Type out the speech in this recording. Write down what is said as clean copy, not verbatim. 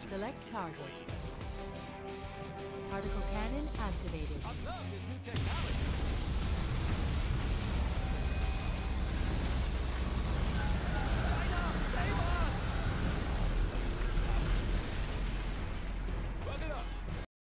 Select target. Particle cannon activated. I love this new technology.